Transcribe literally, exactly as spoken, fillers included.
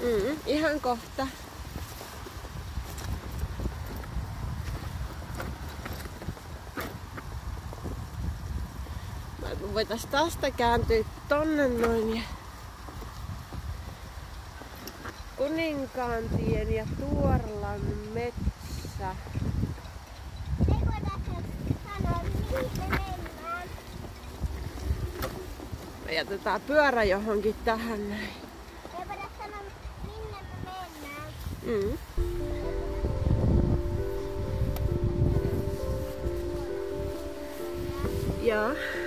Mm, ihan kohta. Voitais tästä kääntyä tonne noin ja Kuninkaantien ja Tuorlan metsä. Ei voida sanoa, mihin me mennään. Me jätetään pyörä johonkin tähän näin. Ei voida sanoa, minne me mennään. Mm. Joo.